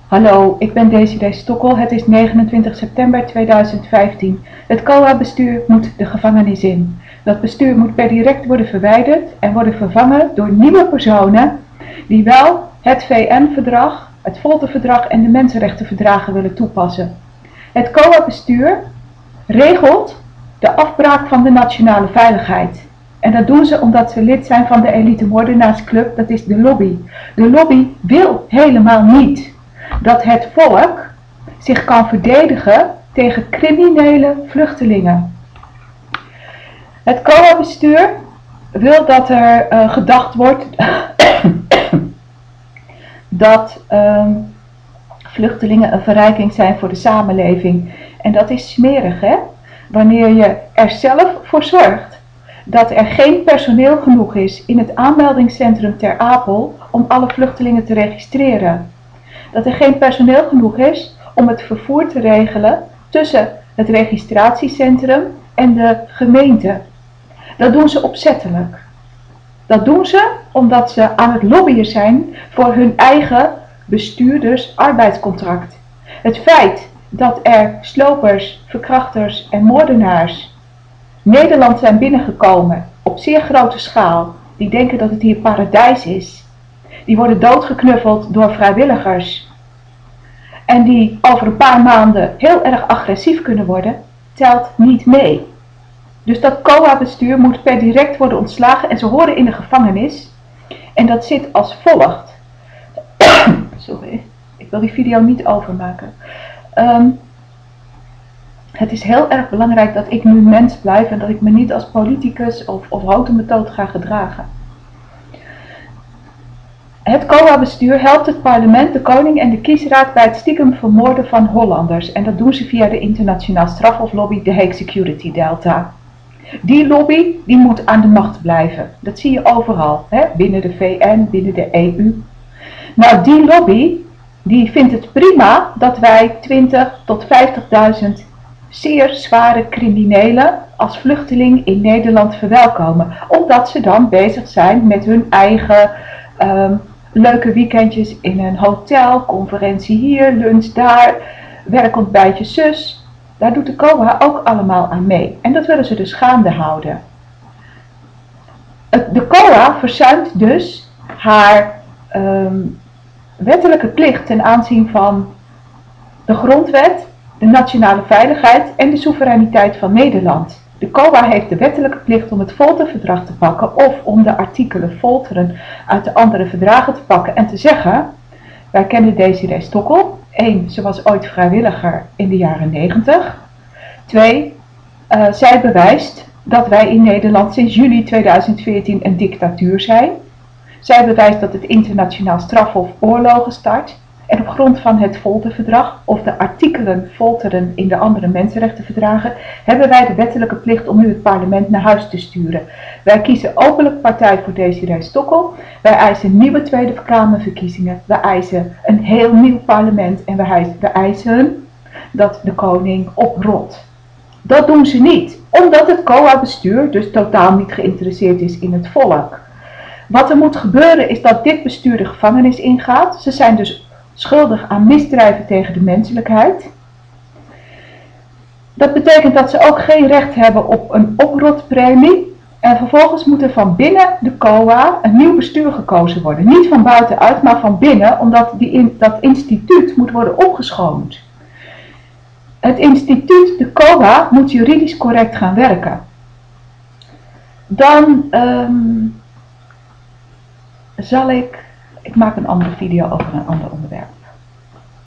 Hallo, ik ben Desiree Stokkel. Het is 29 september 2015. Het COA-bestuur moet de gevangenis in. Dat bestuur moet per direct worden verwijderd en worden vervangen door nieuwe personen die wel het VN-verdrag, het folterverdrag en de mensenrechtenverdragen willen toepassen. Het COA-bestuur regelt de afbraak van de nationale veiligheid. En dat doen ze omdat ze lid zijn van de elite moordenaarsclub, dat is de lobby. De lobby wil helemaal niet dat het volk zich kan verdedigen tegen criminele vluchtelingen. Het COA-bestuur wil dat er gedacht wordt dat vluchtelingen een verrijking zijn voor de samenleving. En dat is smerig, hè? Wanneer je er zelf voor zorgt dat er geen personeel genoeg is in het aanmeldingscentrum Ter Apel om alle vluchtelingen te registreren. Dat er geen personeel genoeg is om het vervoer te regelen tussen het registratiecentrum en de gemeente. Dat doen ze opzettelijk. Dat doen ze omdat ze aan het lobbyen zijn voor hun eigen bestuurders arbeidscontract. Het feit dat er slopers, verkrachters en moordenaars Nederland zijn binnengekomen op zeer grote schaal, die denken dat het hier paradijs is. Die worden doodgeknuffeld door vrijwilligers en die over een paar maanden heel erg agressief kunnen worden, telt niet mee. Dus dat COA-bestuur moet per direct worden ontslagen en ze horen in de gevangenis. En dat zit als volgt. Sorry, ik wil die video niet overmaken. Het is heel erg belangrijk dat ik nu mens blijf en dat ik me niet als politicus of houten methode ga gedragen. Het COA-bestuur helpt het parlement, de koning en de kiesraad bij het stiekem vermoorden van Hollanders. En dat doen ze via de internationaal strafhoflobby, de Hague Security Delta. Die lobby die moet aan de macht blijven. Dat zie je overal, hè? Binnen de VN, binnen de EU. Nou, die lobby die vindt het prima dat wij 20.000 tot 50.000 zeer zware criminelen als vluchteling in Nederland verwelkomen. Omdat ze dan bezig zijn met hun eigen leuke weekendjes in een hotel, conferentie hier, lunch daar, werkontbijtje zus. Daar doet de COA ook allemaal aan mee. En dat willen ze dus gaande houden. De COA verzuimt dus haar wettelijke plicht ten aanzien van de grondwet, de nationale veiligheid en de soevereiniteit van Nederland. De COA heeft de wettelijke plicht om het folterverdrag te pakken of om de artikelen folteren uit de andere verdragen te pakken en te zeggen: wij kennen Desiree Stokkel. 1. Ze was ooit vrijwilliger in de jaren 90. 2. Zij bewijst dat wij in Nederland sinds juli 2014 een dictatuur zijn. Zij bewijst dat het internationaal strafhof oorlogen start. En op grond van het folterverdrag of de artikelen folteren in de andere mensenrechtenverdragen hebben wij de wettelijke plicht om nu het parlement naar huis te sturen. Wij kiezen openlijk partij voor Desiree Stokkel. Wij eisen nieuwe Tweede Kamerverkiezingen. Wij eisen een heel nieuw parlement en we eisen dat de koning oprot. Dat doen ze niet, omdat het COA-bestuur dus totaal niet geïnteresseerd is in het volk. Wat er moet gebeuren is dat dit bestuur de gevangenis ingaat. Ze zijn dus schuldig aan misdrijven tegen de menselijkheid. Dat betekent dat ze ook geen recht hebben op een oprotpremie. En vervolgens moet er van binnen de COA een nieuw bestuur gekozen worden. Niet van buitenuit, maar van binnen, omdat dat instituut moet worden opgeschoond. Het instituut, de COA, moet juridisch correct gaan werken. Dan ik maak een andere video over een ander onderwerp.